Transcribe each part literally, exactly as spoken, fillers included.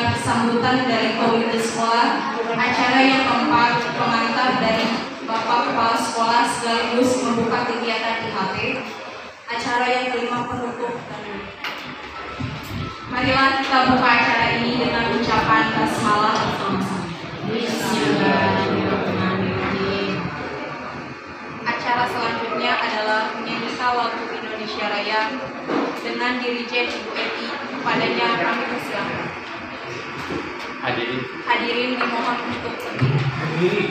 ada sambutan dari komite sekolah, acara yang keempat pengantar dari Bapak Kepala Sekolah sekaligus membuka kegiatan I H P, acara yang kelima penutup. Marilah kita buka acara ini dengan ucapan basmalah bersama-sama. Bismillahirrahmanirrahim. Acara selanjutnya adalah menyanyikan lagu Indonesia Raya dengan dirijen Ibu Eti. Padanya kami persilakan. Hadirin, hadirin dimohon untuk berdiri.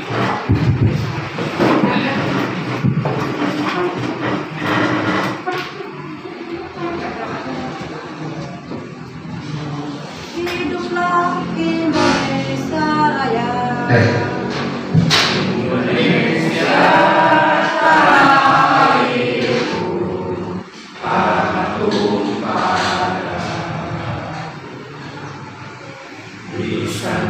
Hiduplah Indonesia Raya. Indonesia tanah airku, tanah tumpah darah. Di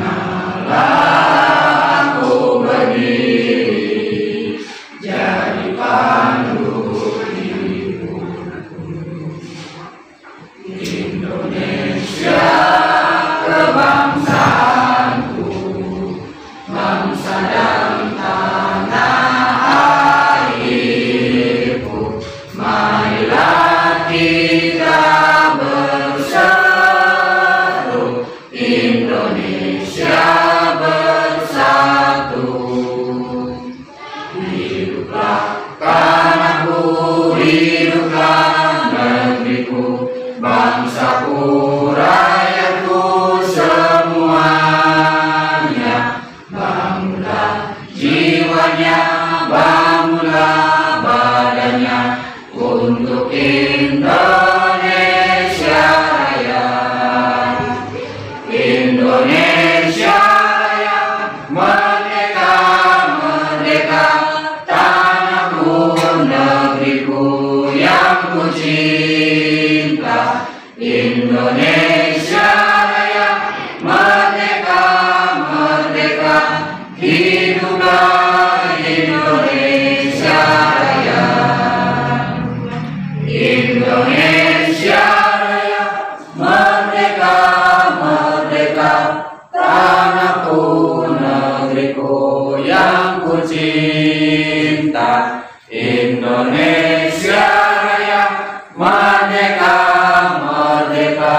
sanalah aku berdiri, jadi pandu hidupku. Indonesia kebangsaanku, bangsa dan tanah airku. Marilah kita bersatu, Indonesia bersatu. Hiduplah tanahku, hiduplah negeriku, bangsaku, rakyatku semuanya. Bangunlah jiwanya, bangunlah badannya untuk Indonesia Raya. Indonesia Raya, merdeka, merdeka, tanahku, negeriku yang ku cinta. Indonesia Raya, merdeka, merdeka, hiduplah Indonesia Raya. Indonesia Raya, merdeka, merdeka, tanahku, negeriku yang ku cinta. Indonesia Raya, merdeka, merdeka,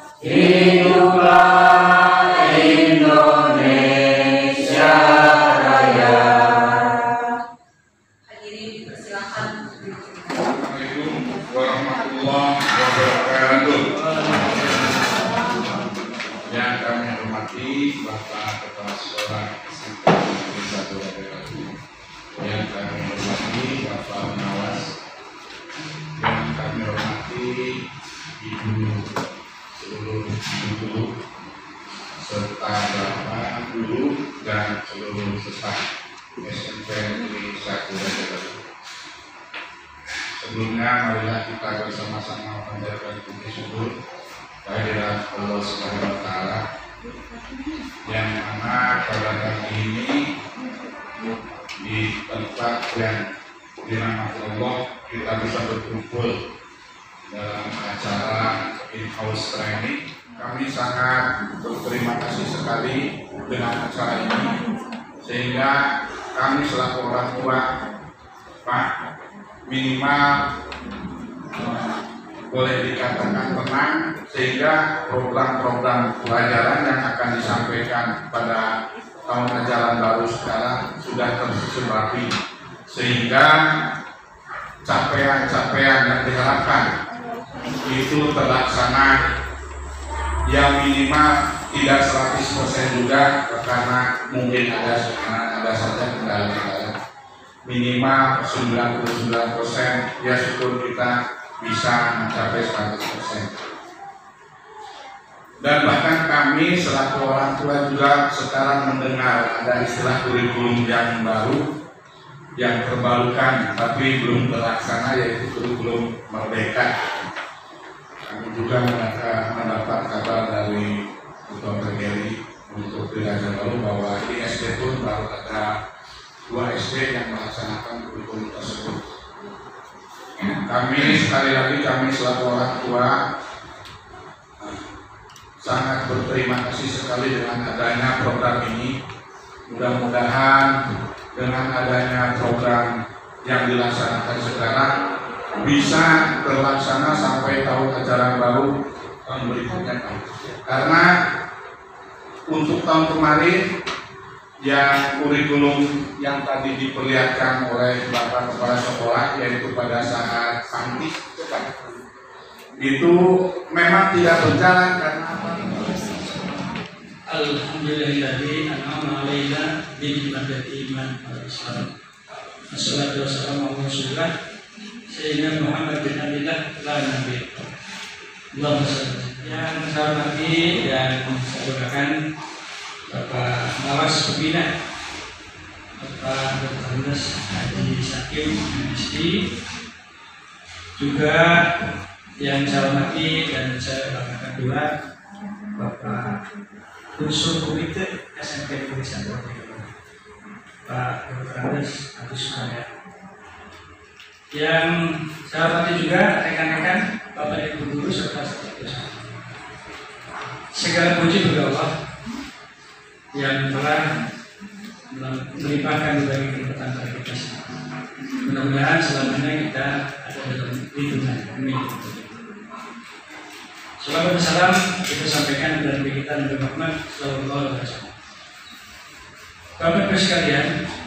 hiduplah Indonesia Raya. Hadirin dipersilakan. Assalamualaikum warahmatullahi wabarakatuh. Yang kami hormati Bapak Kepala Sekolah S M P Negeri satu Radewalu, yang kami hormati Bapak Pengawas, yang kami hormati Ibu seluruh guru serta Bapak guru dan seluruh staf S M P Negeri satu Radewalu. Sebelumnya marilah kita bersama-sama panjatkan puji syukur kehadirat Allah Subhanahu wa Ta'ala, yang mana pada pagi ini di tempat yang dirahmati Allah kita bisa berkumpul dalam acara in-house training. Kami sangat berterima kasih sekali dengan acara ini, sehingga kami selaku orang tua, Pak, minimal eh, boleh dikatakan tenang, sehingga program-program pelajaran yang akan disampaikan pada tahun ajaran baru sekarang sudah tersusun rapi, sehingga capaian-capaian yang diharapkan itu terlaksana, yang minimal tidak seratus persen juga, karena mungkin ada ada saja kendala-kendala. Minimal sembilan puluh sembilan persen, ya syukur kita bisa mencapai seratus persen. Dan bahkan kami selaku orang tua juga sekarang mendengar ada istilah kurikulum yang baru, yang terbarukan tapi belum terlaksana, yaitu kurikulum merdeka. Kami juga mendapat kabar dari Dokter Geri untuk belajar baru bahwa di S D pun baru ada dua S D yang melaksanakan kurikulum tersebut. Kami sekali lagi kami selaku orang tua sangat berterima kasih sekali dengan adanya program ini. Mudah-mudahan dengan adanya program yang dilaksanakan sekarang bisa terlaksana sampai tahun ajaran baru tahun berikutnya. Karena untuk tahun kemarin yang kurikulum yang tadi diperlihatkan oleh Bapak Kepala Sekolah, yaitu pada saat panti itu memang tidak berjalan karena Alhamdulillahilladzi an'ama 'alaina bi ni'matil iman wal islam. Wassalatu wassalamu ala rasulillah sayyidina Muhammad bin Abdillah la nabi. Allahumma shalli. Yang saya hormati dan saya doakan Bapak Mawas Pembina, Bapak Doktor Andes Haji Sakim M S I, juga yang saya hormati dan saya banggakan dua Bapak Unsur Komite S M P Indonesia, Pak Doktor Andes Agus Sukarya. Yang saya hormati juga rekan-rekan Bapak Ibu Guru serta staf. Segala puji bagi Allah yang telah melimpahkan berbagai kenikmatan pada kita semua. Mudah-mudahan selamanya kita ada dalam lindungan. Amin. Selamat salam kita sampaikan dari kita Nabi Muhammad Sallallahu Alaihi Wasallam. Bapak Ibu sekalian,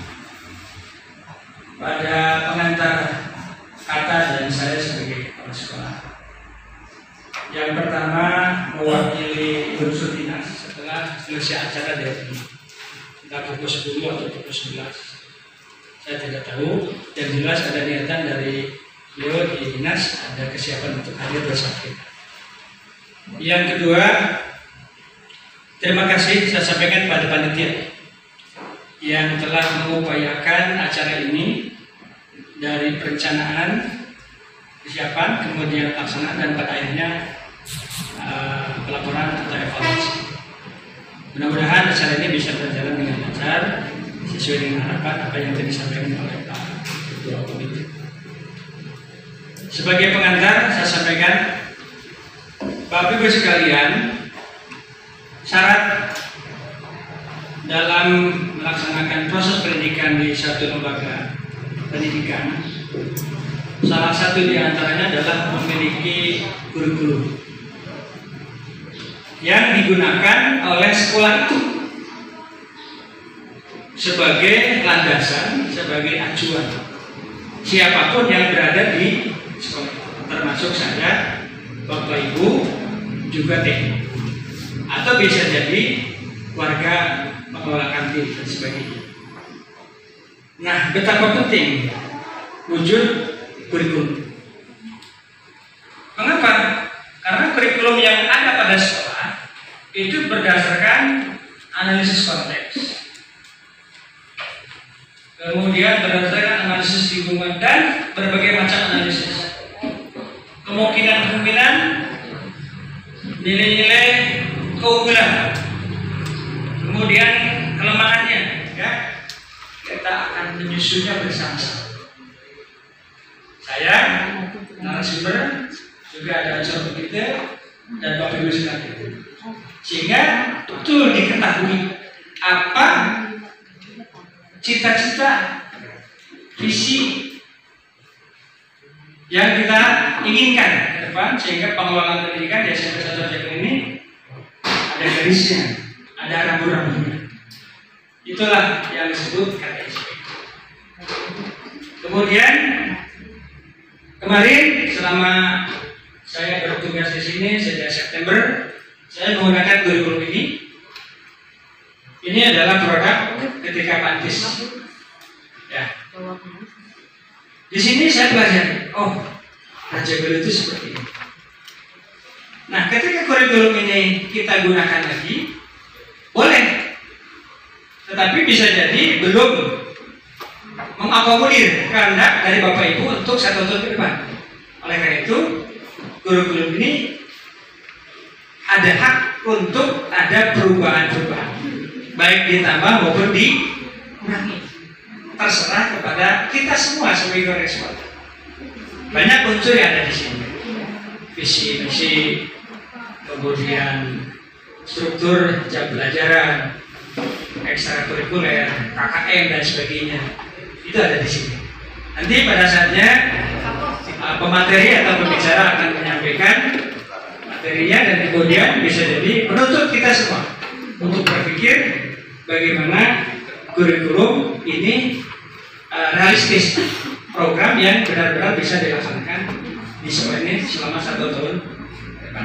pada pengantar kata dan saya sebagai kepala sekolah, yang pertama mewakili unsur dinas setelah selesai acara dari entah pukul sepuluh atau pukul sebelas, saya tidak tahu. Yang jelas ada niatan dari beliau di dinas, ada kesiapan untuk hadir bersama kita. Yang kedua, terima kasih saya sampaikan pada panitia yang telah mengupayakan acara ini dari perencanaan, kesiapan, kemudian pelaksanaan, dan pada akhirnya uh, pelaporan atau evaluasi. Mudah-mudahan acara ini bisa berjalan dengan lancar sesuai dengan harapan apa yang tadi disampaikan oleh Pak Ketua Komite. Sebagai pengantar, saya sampaikan, Bapak Ibu sekalian, syarat dalam melaksanakan proses pendidikan di satu lembaga pendidikan, salah satu di antaranya adalah memiliki kurikulum yang digunakan oleh sekolah itu sebagai landasan, sebagai acuan siapapun yang berada di sekolah, termasuk saya, Bapak Ibu, juga teknik, atau bisa jadi warga pengelola kantin dan sebagainya. Nah, betapa penting wujud kurikulum. Mengapa? Karena kurikulum yang ada pada sekolah itu berdasarkan analisis konteks, kemudian berdasarkan analisis lingkungan dan berbagai macam analisis. Kemungkinan-kemungkinan, nilai-nilai keunggulan, kemudian kelemahannya, ya, kita akan menyusunnya bersama-sama. Saya, narasumber, juga ada unsur kita dan Bapak Ibu sekalian, sehingga betul diketahui apa cita-cita, visi yang kita inginkan ke depan, sehingga pengelolaan pendidikan di S M P satu Jakarta ini ada garisnya, ada rambu-rambunya. Itulah yang disebut K T S P. Kemudian kemarin selama saya bertugas di sini sejak September, saya menggunakan kurikulum ini. Ini adalah produk ketika Pantis. Ya. Di sini saya belajar, oh, Raja Galuh itu seperti ini. Nah, ketika kurikulum ini kita gunakan lagi, boleh. Tetapi bisa jadi belum mengakomodir kehendak dari Bapak Ibu untuk satu tahun ke depan. Oleh karena itu, kurikulum ini ada hak untuk ada perubahan-perubahan, baik ditambah maupun dikurangi. Terserah kepada kita semua sebagai korektor. Banyak unsur yang ada di sini, visi misi, kemudian struktur jam pelajaran, ekstrakurikuler, K K M dan sebagainya. Itu ada di sini. Nanti pada saatnya uh, pemateri atau pembicara akan menyampaikan materinya dan kemudian bisa jadi penuntut kita semua untuk berpikir bagaimana kurikulum ini uh, realistis, program yang benar-benar bisa dilaksanakan di sekolah ini selama satu tahun depan.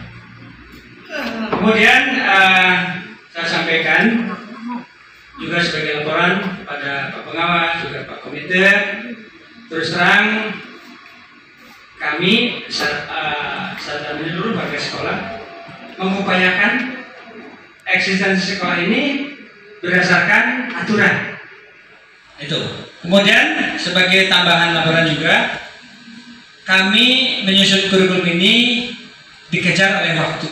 Kemudian uh, saya sampaikan juga sebagai laporan pada Pak Pengawas, juga Pak Komite, terus terang kami serta menyeluruh warga sekolah mengupayakan eksistensi sekolah ini berdasarkan aturan. Itu. Kemudian sebagai tambahan laporan juga, kami menyusun kurikulum ini dikejar oleh waktu.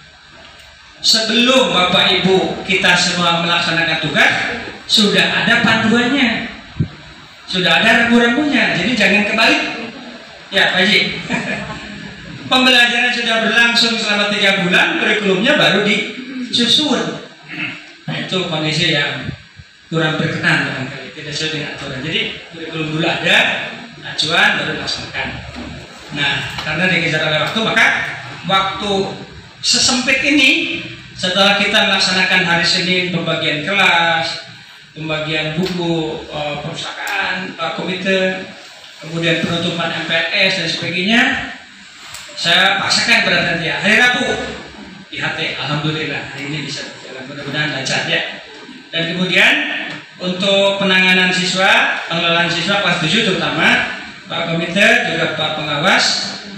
Sebelum Bapak Ibu kita semua melaksanakan tugas, sudah ada panduannya, sudah ada rambu-rambunya. Jadi jangan kebalik. Ya, Pak Haji. Pembelajaran sudah berlangsung selama tiga bulan, kurikulumnya baru disusun. Nah, itu kondisi yang kurang berkenan barangkali, tidak sesuai dengan aturan. Jadi kurikulum dulu ada, acuan baru dilaksanakan. Nah, karena dikejar oleh waktu, maka waktu sesempit ini setelah kita melaksanakan hari Senin pembagian kelas, pembagian buku, e, perpustakaan, e, komite, kemudian penutupan M P L S dan sebagainya, saya paksakan pada nanti hari Rabu I H T. Alhamdulillah hari ini bisa berjalan, mudah-mudahan lancar ya. Dan kemudian untuk penanganan siswa, pengelolaan siswa kelas tujuh terutama Pak Komite juga Pak Pengawas,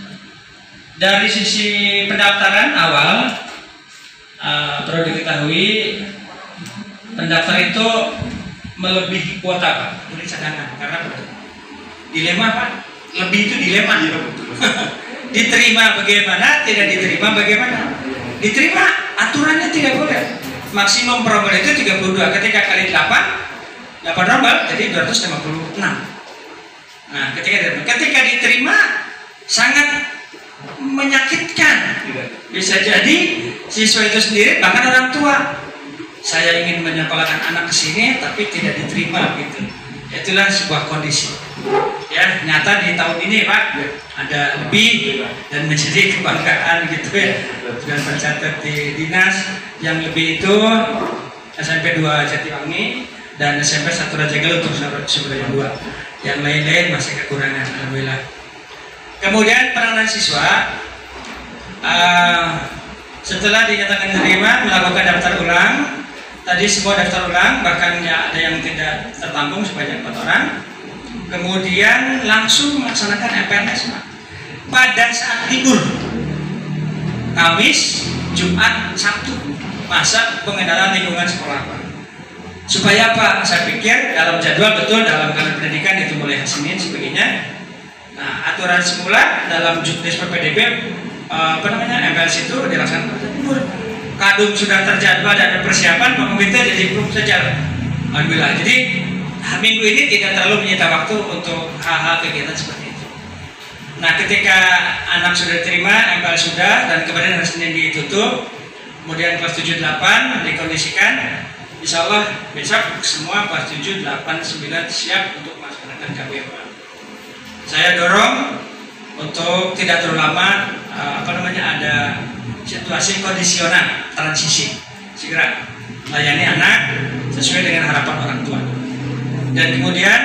dari sisi pendaftaran awal uh, perlu diketahui pendaftar itu melebihi kuota Pak, ini cadangan karena dilema Pak, lebih itu dilema. Diterima bagaimana, tidak diterima bagaimana. Diterima aturannya tidak boleh, maksimum promil itu tiga puluh dua, ketika kali delapan delapan rombal jadi dua ratus lima puluh enam. Nah, ketika ketika diterima sangat menyakitkan. Bisa jadi siswa itu sendiri bahkan orang tua, saya ingin menyekolahkan anak ke sini tapi tidak diterima gitu. Itulah sebuah kondisi. Ya, nyata di tahun ini Pak ada lebih dan menjadi kebanggaan gitu ya. Dan tercatat di dinas yang lebih itu S M P dua Jatiwangi dan S M P satu Rajagal untuk Surabaya dua. Yang lain-lain masih kekurangan, alhamdulillah. Kemudian penanganan siswa uh, setelah dinyatakan diterima melakukan daftar ulang. Tadi semua daftar ulang, bahkan ya ada yang tidak tertampung sebanyak empat orang. Kemudian langsung melaksanakan M P L S Pak. Pada saat libur Kamis, Jumat, Sabtu, masa pengenalan lingkungan sekolah Pak. Supaya apa? Saya pikir dalam jadwal betul dalam kanun pendidikan itu mulai Senin sebagainya. Nah, aturan semula dalam juknis P P D B uh, apa namanya M P L S itu dilaksanakan pada libur. Kadung sudah terjadwal dan ada persiapan, Pak Komite jadi belum saja. Alhamdulillah. Jadi minggu ini tidak terlalu menyita waktu untuk hal-hal kegiatan seperti itu. Nah, ketika anak sudah diterima, M P L S sudah, dan kemudian hari Senin ditutup, kemudian kelas tujuh delapan dikondisikan, insya Allah besok semua kelas tujuh delapan sembilan siap untuk melaksanakan K B M. Saya dorong untuk tidak terlalu lama, apa namanya, ada situasi kondisional transisi, segera layani anak sesuai dengan harapan orang tua. Dan kemudian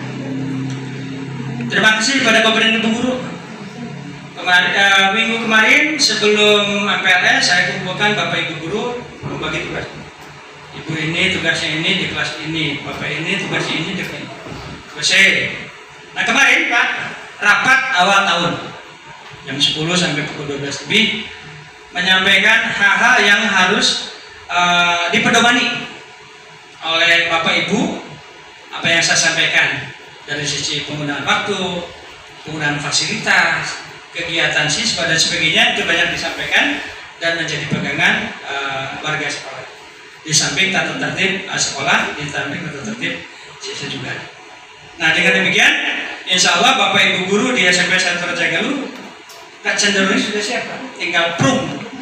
terima kasih kepada Bapak dan Ibu guru. Kemarin, uh, minggu kemarin sebelum M P L S saya kumpulkan Bapak Ibu guru membagi tugas. Ibu ini tugasnya ini di kelas ini, Bapak ini tugasnya ini di kelas ini. Nah kemarin Pak rapat awal tahun jam sepuluh sampai pukul dua belas lebih menyampaikan hal-hal yang harus uh, dipedomani oleh Bapak Ibu. Apa yang saya sampaikan dari sisi penggunaan waktu, penggunaan fasilitas, kegiatan siswa dan sebagainya itu banyak disampaikan dan menjadi pegangan uh, warga sekolah. Di samping tata tertib uh, sekolah, di samping tata tertib siswa juga. Nah dengan demikian, insya Allah Bapak Ibu guru di S M P satu Rajagaluh kecenderungan sudah siap, tinggal prum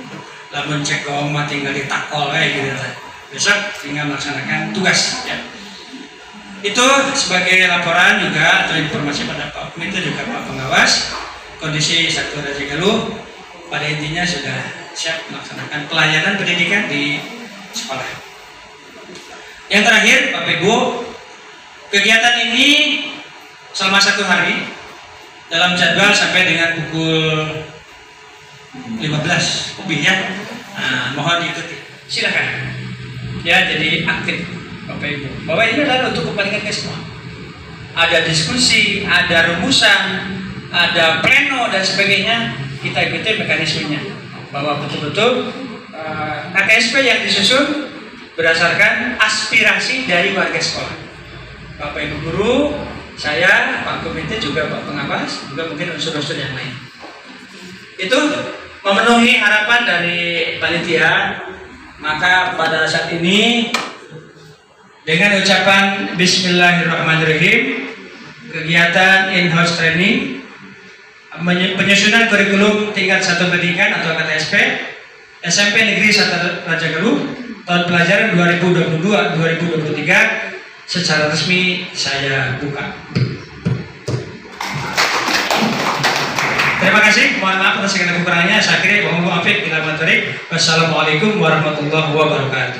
lamun cek gawang mah tinggal ditakol kayak gitu. Besok tinggal melaksanakan tugas ya. Itu sebagai laporan juga atau informasi pada Pak Komite juga Pak Pengawas, kondisi Sakti Raja Galuh pada intinya sudah siap melaksanakan pelayanan pendidikan di sekolah. Yang terakhir Bapak Ibu, kegiatan ini selama satu hari dalam jadwal sampai dengan pukul lima belas lebih ya. Nah, mohon diikuti. Silakan. Ya, jadi aktif Bapak Ibu. Bahwa ini adalah untuk kepentingan kita semua. Ada diskusi, ada rumusan, ada pleno dan sebagainya. Kita ikuti mekanismenya. Bahwa betul-betul uh, K T S P yang disusun berdasarkan aspirasi dari warga sekolah. Bapak Ibu guru, saya, Pak Komite juga Pak Pengawas, juga mungkin unsur-unsur yang lain. Itu memenuhi harapan dari panitia. Maka pada saat ini dengan ucapan Bismillahirrahmanirrahim, kegiatan in-house training penyusunan kurikulum tingkat satu pendidikan atau K T S P S M P Negeri Sakti Raja Galuh tahun pelajaran dua ribu dua puluh dua dua ribu dua puluh tiga secara resmi saya buka. Terima kasih, mohon maaf atas segala kekurangannya. Saya kira mohon maaf bila materi. Wassalamualaikum warahmatullahi wabarakatuh.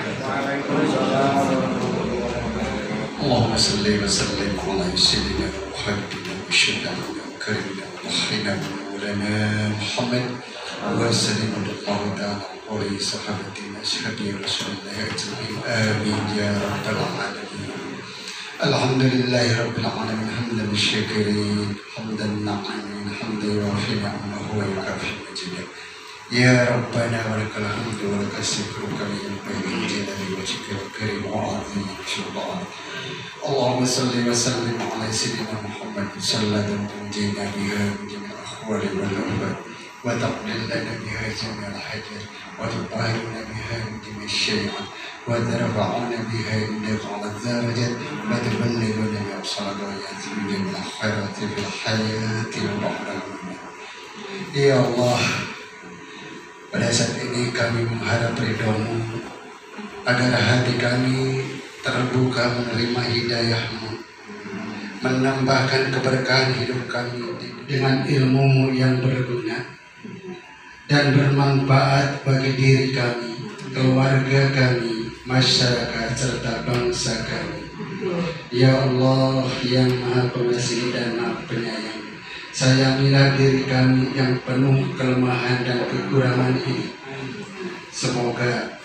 Allahumma salli wa sallim ala sayyidina Muhammadin wa syuhadana karimina wa khina maulana Muhammad wa sallim Allahu ta'ala alaihi sahabatina syahadi rasulullah ajma'in amin ya rabbal alamin. Alhamdulillahi rabbil alamin hamdan syakirin hamdan na'amin hamdan yuafi ni'amahu wa yukafi majidah. Ya Rabbana wa lakal hamdu wa lakal syukru kama yanbaghi li jalali wajhika wa karim wa 'azimi sultanik. Allahumma salli wa sallim ala sayyidina Muhammad sallallahu alaihi wa sallam jami'al ahwali wal ahwal wa taqbil lana biha jami'al hajat wa tutahhirna biha min jami'il syai'at wa tarfa'una biha indaka 'ala darajat wa tuballighuna bi aqsal ghayat min jami'il khairati fil hayati wa ba'da. Ya Allah, pada saat ini kami mengharap ridho-Mu agar hati kami terbuka menerima hidayah-Mu, menambahkan keberkahan hidup kami dengan ilmu-Mu yang berguna dan bermanfaat bagi diri kami, keluarga kami, masyarakat serta bangsa kami. Ya Allah yang Maha Pengasih dan Maha Penyayang, sayangilah diri kami yang penuh kelemahan dan kekurangan ini. Semoga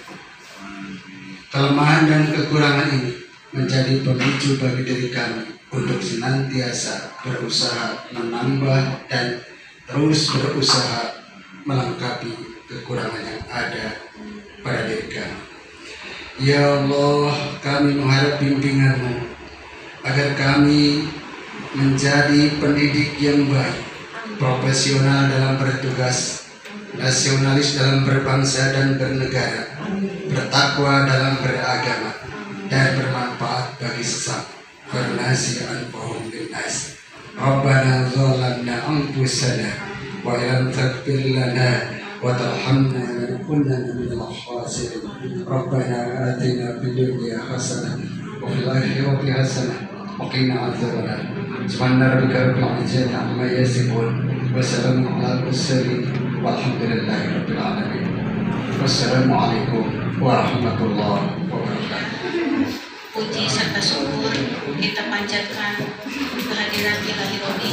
kelemahan dan kekurangan ini menjadi pemicu bagi diri kami untuk senantiasa berusaha menambah dan terus berusaha melengkapi kekurangan yang ada pada diri kami. Ya Allah, kami mengharap bimbingan-Mu agar kami menjadi pendidik yang baik, profesional dalam bertugas, nasionalis dalam berbangsa dan bernegara, bertakwa dalam beragama, dan bermanfaat bagi sesama. Bernasi'an fahum binnas. Rabbana zalamna anfusana wa ilam takfir lana wa tarhamna lanakunanna minal khasirin. Rabbana atina fid dunya hasanah wa fil akhirati hasanah wa qina adzabannar. Subhana rabbika rabbil izzati amma yasifun wa salamun alal mursalin walhamdulillahi rabbil alamin. Wassalamualaikum warahmatullahi wabarakatuh. Puji serta syukur kita panjatkan kehadiran Ilahi Robi,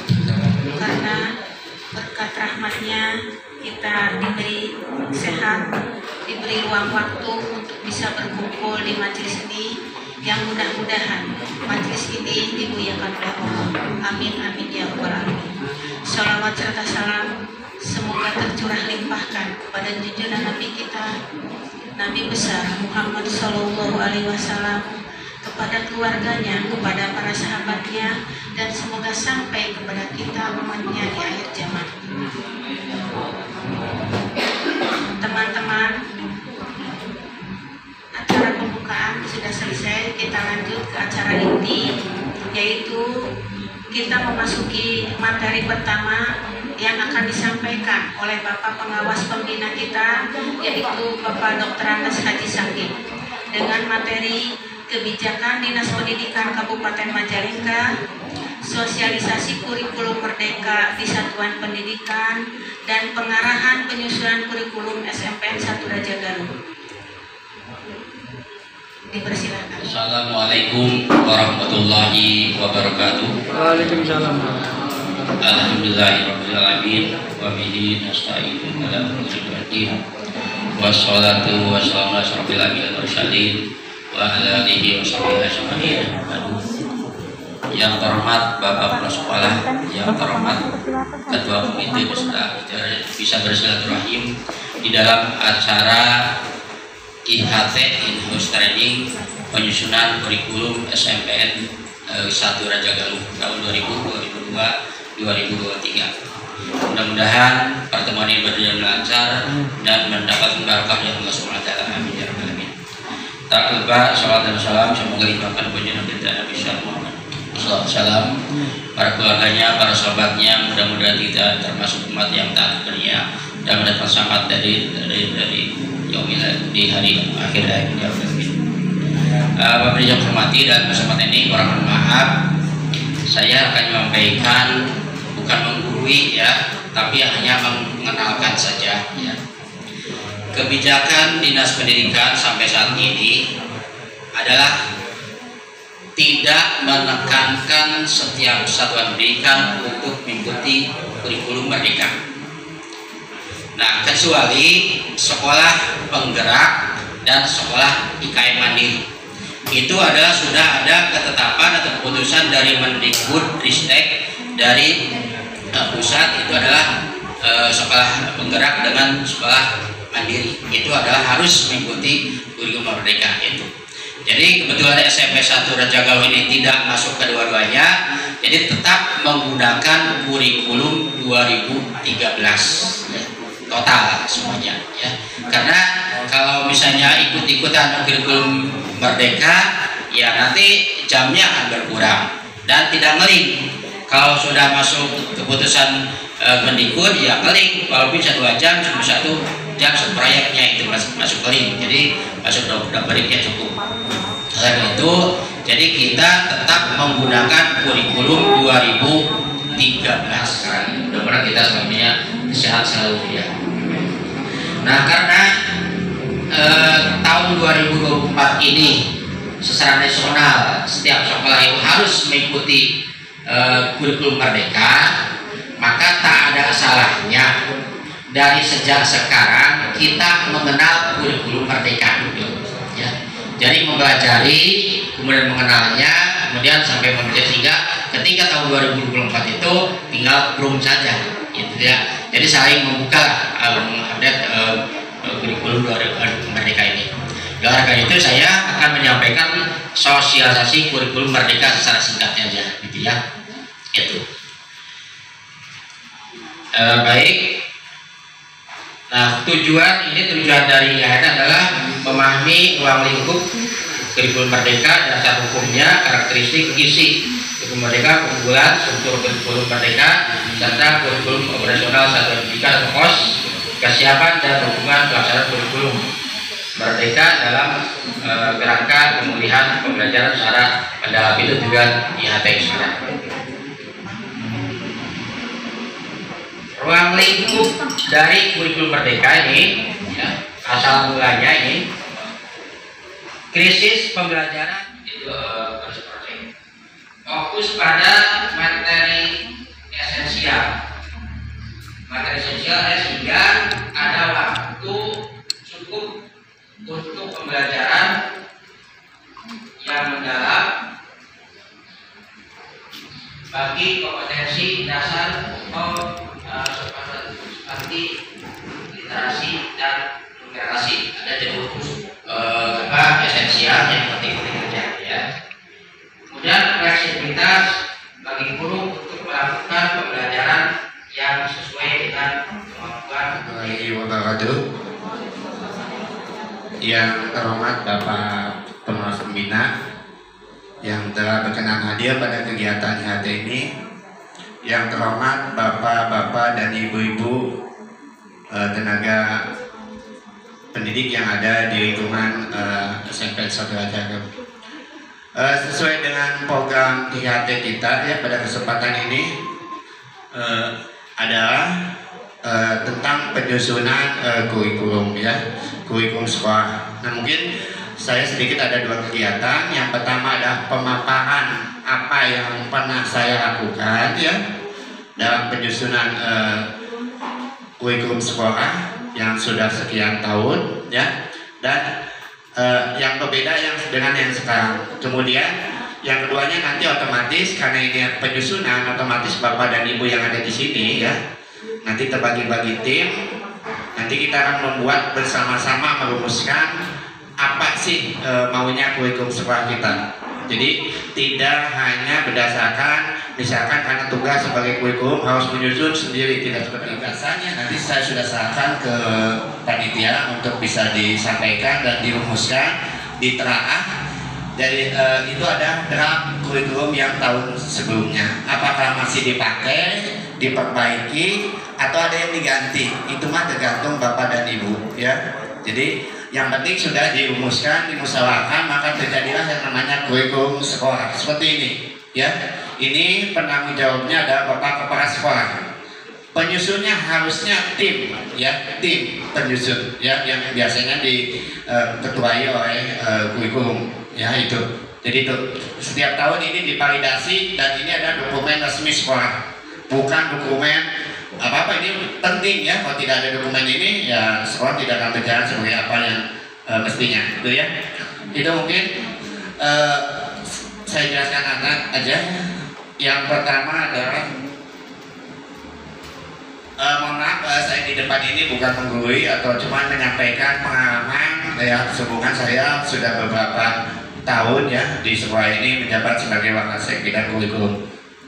karena berkat rahmatnya kita diberi sehat, diberi ruang waktu untuk bisa berkumpul di majelis ini, yang mudah-mudahan majelis ini dimuliakan oleh Allah. Amin amin ya rabbal alamin. Salawat serta salam semoga tercurah limpahkan kepada junjungan Nabi kita, Nabi besar Muhammad Sallallahu Alaihi Wasallam, kepada keluarganya, kepada para sahabatnya, dan semoga sampai kepada kita umatnya di akhir zaman. Teman-teman, acara pembukaan sudah selesai. Kita lanjut ke acara inti, yaitu kita memasuki materi pertama, yang akan disampaikan oleh Bapak Pengawas Pembina kita, yaitu Bapak Doktor Andes Haji Sakib, dengan materi kebijakan Dinas Pendidikan Kabupaten Majalengka, sosialisasi kurikulum merdeka di satuan pendidikan, dan pengarahan penyusunan kurikulum S M P N satu Raja Galuh. Dipersilakan. Assalamualaikum warahmatullahi wabarakatuh. Waalaikumsalam. Alhamdulillahirabbil alamin wa bihi nasta'inu ala umuri din. Wassalatu wassalamu ala asyrofil anbiya'i wal mursalin wa ala alihi wa sahbihi ajmain. Yang terhormat Bapak Kepala Sekolah, yang terhormat Ketua Komite beserta bisa bersilaturahim di dalam acara I H T In-House Training penyusunan kurikulum S M P N satu Raja Galuh tahun dua ribu dua puluh dua sampai dua ribu dua puluh tiga. Mudah-mudahan pertemuan ini berjalan lancar dan mendapat barokah dari Allah Subhanahu wa taala. Amin ya rabbal alamin. Tak lupa salawat dan salam semoga limpahkan kepada Nabi Nabi Muhammad. Salam para keluarganya, para sahabatnya, mudah-mudahan kita termasuk umat yang taat dunia dan mendapat selamat dari dari dari di hari akhir hayat ya Bapak yang hormati dan kesempatan ini kurang bermaaf, saya akan menyampaikan bukan menggurui ya, tapi hanya mengenalkan saja ya. Kebijakan Dinas Pendidikan sampai saat ini adalah tidak menekankan setiap satuan pendidikan untuk mengikuti kurikulum merdeka. Nah, kecuali sekolah penggerak dan sekolah I K M mandiri. Itu adalah sudah ada ketetapan atau keputusan dari Mendikbud Ristek dari uh, pusat, itu adalah uh, sekolah penggerak dengan sekolah mandiri. Itu adalah harus mengikuti kurikulum merdeka itu. Jadi kebetulan S M P satu Raja Galuh ini tidak masuk kedua-duanya, jadi tetap menggunakan kurikulum dua ribu tiga belas ya, total semuanya ya. Karena kalau misalnya ikut-ikutan kurikulum merdeka ya nanti jamnya akan berkurang dan tidak ngeling. Kalau sudah masuk keputusan e, Mendikbud ya ngeling, walaupun bisa dua jam cuma satu jam proyeknya itu masuk masuk ngeling, jadi masuk double-nya cukup. Karena itu jadi kita tetap menggunakan kurikulum dua ribu tiga belas. Mudah-mudahan kita semuanya sehat selalu ya. Nah, karena eh, tahun dua ribu dua puluh empat ini secara nasional setiap sekolah itu harus mengikuti eh, kurikulum merdeka, maka tak ada salahnya dari sejak sekarang kita mengenal kurikulum merdeka dulu ya. Jadi mempelajari, kemudian mengenalnya, kemudian sampai mempelajari sehingga ketika tahun dua ribu dua puluh empat itu tinggal belum saja gitu ya. Jadi saling membuka mengupdate uh, kurikulum merdeka ini. Oleh karena itu saya akan menyampaikan sosialisasi kurikulum merdeka secara singkatnya aja gitu ya. Itu. Uh, baik. Nah, tujuan ini tujuan dari I H T adalah memahami ruang lingkup kurikulum merdeka, dasar hukumnya, karakteristik, isi kurikulum merdeka, keunggulan, struktur kurikulum merdeka, serta kurikulum operasional satuan pendidikan atau K O S, kesiapan dan dukungan pelaksanaan kurikulum merdeka dalam e, kerangka pemulihan pembelajaran secara mendalam. Itu tujuan I H T sekarang. Ruang lingkup dari kurikulum merdeka ini ya, asal mulanya ini krisis pembelajaran itu uh, fokus pada materi esensial materi esensial sehingga ada waktu cukup untuk pembelajaran yang mendalam bagi kompetensi dasar atau uh, seperti literasi dan numerasi. Ada jadi khusus uh, apa esensial yang penting-penting saja ya. Kemudian fleksibilitas bagi guru untuk melakukan pembelajaran yang sesuai dengan kemampuan. Yang terhormat Bapak Pengawas Pembina yang telah berkenan hadir pada kegiatan I H T ini, yang terhormat Bapak-Bapak dan Ibu-Ibu eh, tenaga pendidik yang ada di lingkungan eh, S M P Satria Jagem. Eh, sesuai dengan program I H T kita ya pada kesempatan ini eh, adalah eh, tentang penyusunan eh, kurikulum ya, kurikulum sekolah. Nah mungkin saya sedikit ada dua kegiatan. Yang pertama adalah pemaparan apa yang pernah saya lakukan ya dalam penyusunan eh, kurikulum sekolah yang sudah sekian tahun ya, dan eh, yang berbeda yang dengan yang sekarang. Kemudian yang keduanya nanti otomatis karena ini penyusunan, otomatis Bapak dan Ibu yang ada di sini ya nanti terbagi-bagi tim. Nanti kita akan membuat bersama-sama merumuskan apa sih e, maunya kurikulum sekolah kita. Jadi tidak hanya berdasarkan misalkan karena tugas sebagai kurikulum harus menyusun sendiri, tidak seperti biasanya. Nanti saya sudah serahkan ke panitia untuk bisa disampaikan dan dirumuskan, ditelaah. Jadi e, itu ada draft kurikulum yang tahun sebelumnya. Apakah masih dipakai, diperbaiki, atau ada yang diganti? Itu mah tergantung Bapak dan Ibu ya. Jadi yang penting sudah dirumuskan, dimusyawarahkan, maka terjadilah yang namanya kurikulum sekolah seperti ini ya. Ini penanggung jawabnya adalah Bapak Kepala Sekolah. Penyusunnya harusnya tim ya, tim penyusun ya yang biasanya diketuai uh, oleh uh, kurikulum ya itu. Jadi itu setiap tahun ini divalidasi dan ini ada dokumen resmi sekolah, bukan dokumen apa-apa. Ini penting ya, kalau tidak ada dokumen ini ya sekolah tidak akan berjalan sebagai apa yang uh, mestinya itu ya. Itu mungkin uh, saya jelaskan anak aja. Yang pertama adalah uh, mohon maaf uh, saya di depan ini bukan menggurui atau cuma menyampaikan pengalaman ya, sehubungan saya sudah beberapa tahun ya di sekolah ini menjabat sebagai wakasek bidang kurikulum.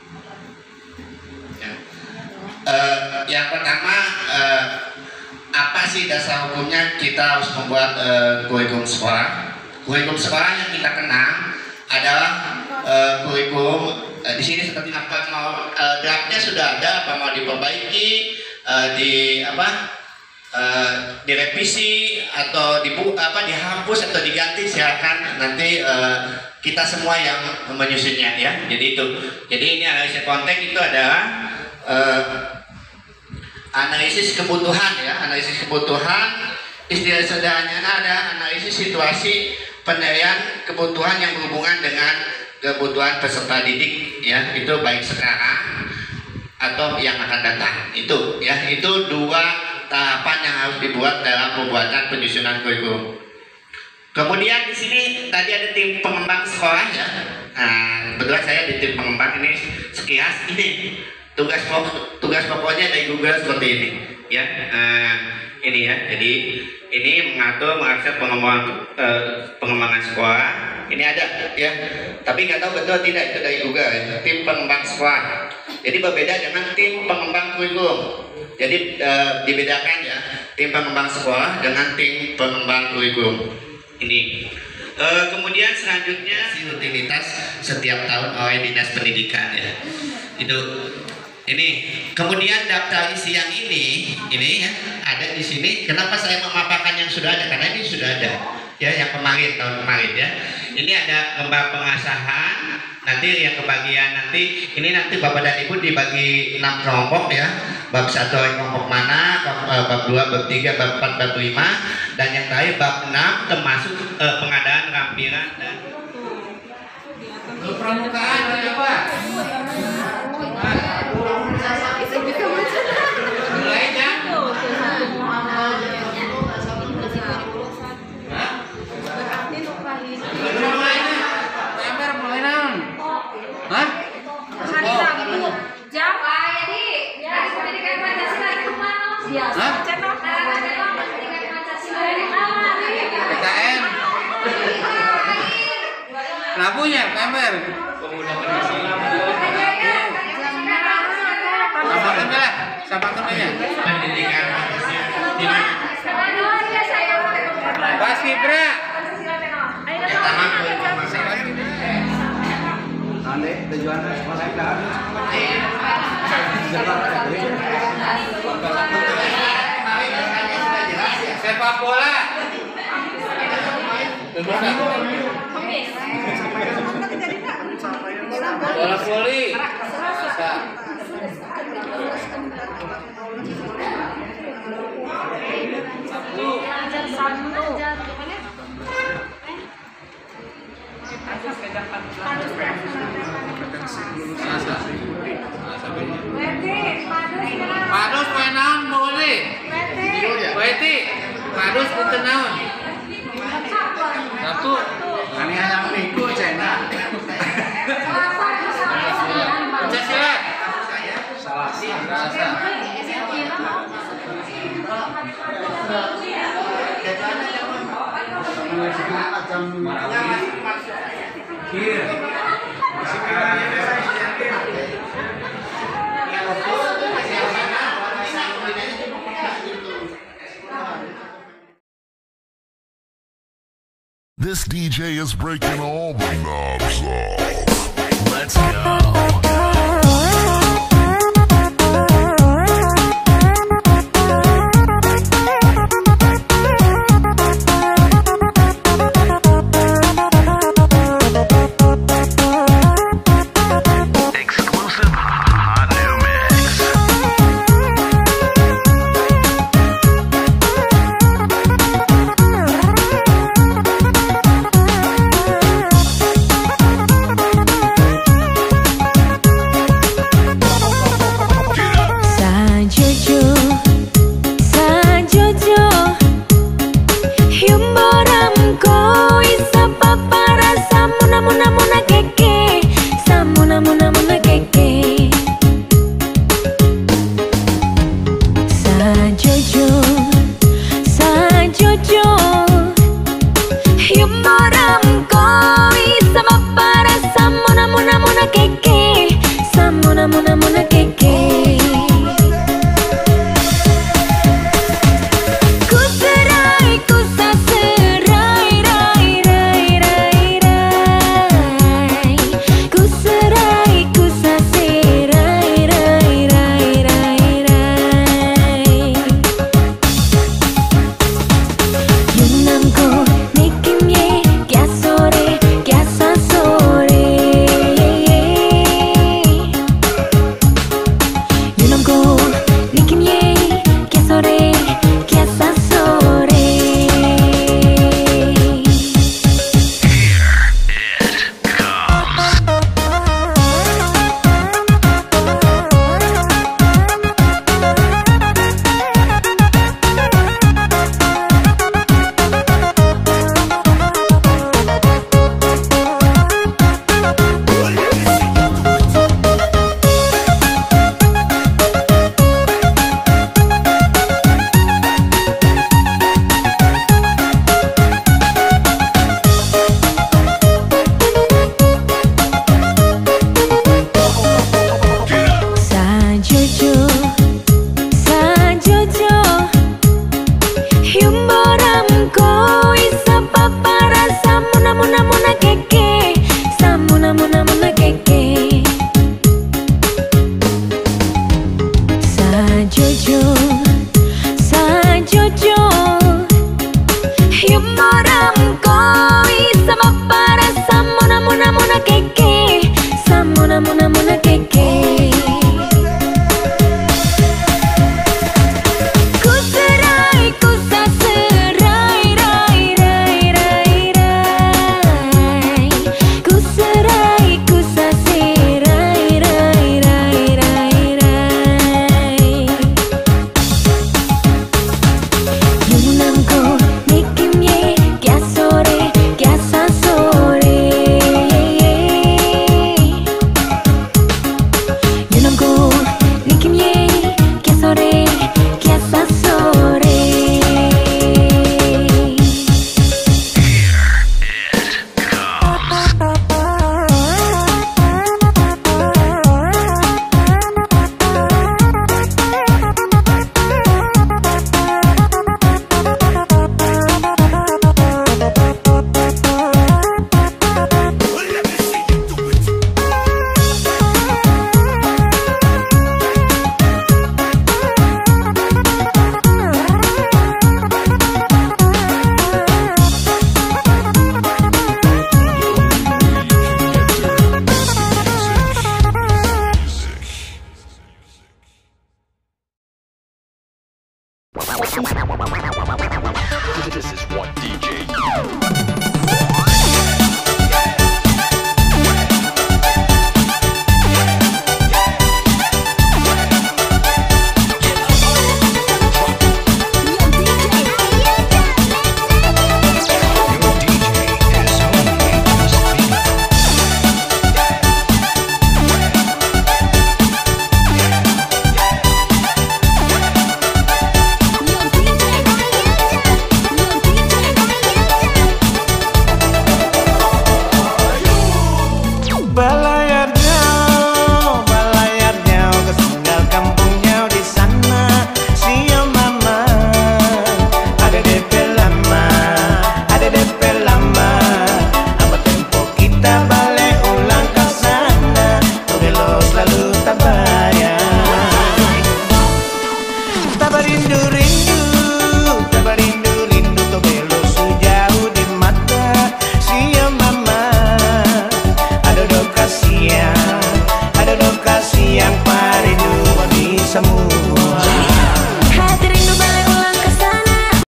Uh, yang pertama uh, apa sih dasar hukumnya kita harus membuat uh, kurikulum sekolah? Kurikulum sekolah yang kita kenal adalah uh, kurikulum uh, di sini seperti apa, mau uh, draftnya sudah ada, apa mau diperbaiki, uh, di apa uh, direvisi atau dibu apa dihapus atau diganti, silakan nanti uh, kita semua yang menyusunnya ya. Jadi itu, jadi ini analisis konteks itu adalah uh, analisis kebutuhan ya, analisis kebutuhan. Istilah sederhananya ada analisis situasi penilaian kebutuhan yang berhubungan dengan kebutuhan peserta didik ya, itu baik sekarang atau yang akan datang. Itu ya, itu dua tahapan yang harus dibuat dalam pembuatan penyusunan kurikulum. Kemudian di sini tadi ada tim pengembang sekolah ya. Nah, kebetulan saya di tim pengembang ini sekilas ini. Tugas pokok, tugas pokoknya dari Google seperti ini ya. Uh, ini ya, jadi ini mengatur mengakses pengembangan uh, pengembangan sekolah. Ini ada ya, tapi nggak tahu betul tidak itu dari Google ya. Tim pengembang sekolah. Jadi berbeda dengan tim pengembang kurikulum. Jadi uh, dibedakan ya, tim pengembang sekolah dengan tim pengembang kurikulum ini. Uh, kemudian selanjutnya rutinitas setiap tahun oleh Dinas Pendidikan ya. Itu ini. Kemudian daftar isi yang ini ini ya ada di sini. Kenapa saya memaparkan yang sudah ada? Karena ini sudah ada ya, yang kemarin tahun kemarin ya. Ini ada lembar pengasahan, nanti yang kebagian nanti ini nanti Bapak dan Ibu dibagi enam kelompok ya. Bab satu kelompok mana, bab, bab dua, bab tiga, bab empat, bab lima, dan yang terakhir bab enam termasuk eh, pengadaan lampiran dan pramukaan ada apa? Mulainya hah? Hari Rabu jam jadi jadi pendidikan Pancasila di rumah biasa channel pendidikan Pancasila di mana P K M Rabunya Pember Pemuda Pancasila. sampaikan lah, sampaikan aja pendidikan Pancasila. Pas Fibra Pertama kurikulum ah Mane tujuannya sekolah dah. Sepak bola. Bola voli. Ajar satu. Padus main naon boleh. Weti. Padus punten naon. Satu. Kami hanya minggu cina. Silat. Salah. This D J is breaking all the knobs off. Let's go.